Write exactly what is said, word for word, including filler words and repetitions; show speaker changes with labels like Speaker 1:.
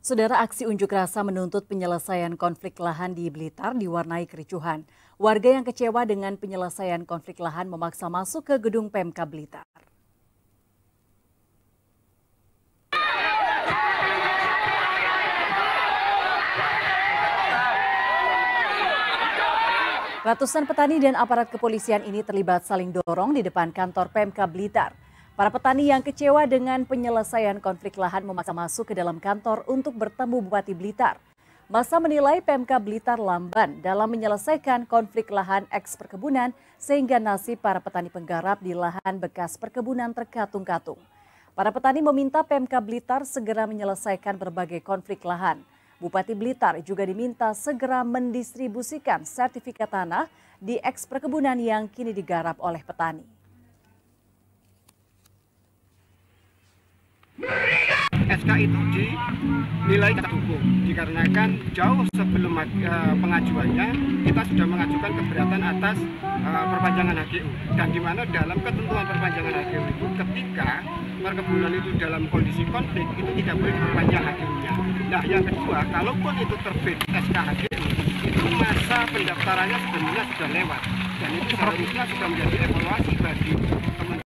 Speaker 1: Saudara, aksi unjuk rasa menuntut penyelesaian konflik lahan di Blitar diwarnai kericuhan. Warga yang kecewa dengan penyelesaian konflik lahan memaksa masuk ke gedung Pemka Blitar. Ratusan petani dan aparat kepolisian ini terlibat saling dorong di depan kantor Pemka Blitar. Para petani yang kecewa dengan penyelesaian konflik lahan memaksa masuk ke dalam kantor untuk bertemu Bupati Blitar. Massa menilai Pemka Blitar lamban dalam menyelesaikan konflik lahan eks perkebunan sehingga nasib para petani penggarap di lahan bekas perkebunan terkatung-katung. Para petani meminta Pemka Blitar segera menyelesaikan berbagai konflik lahan. Bupati Blitar juga diminta segera mendistribusikan sertifikat tanah di eks perkebunan yang kini digarap oleh petani.
Speaker 2: S K itu dinilai cacat hukum dikarenakan jauh sebelum uh, pengajuannya kita sudah mengajukan keberatan atas uh, perpanjangan H G U, dan di mana dalam ketentuan perpanjangan H G U itu ketika perkebunan itu dalam kondisi konflik itu tidak boleh diperpanjang H G U-nya. Nah, yang kedua, kalaupun itu terbit S K H G U itu masa pendaftarannya sebenarnya sudah lewat, dan itu seharusnya sudah menjadi evaluasi bagi teman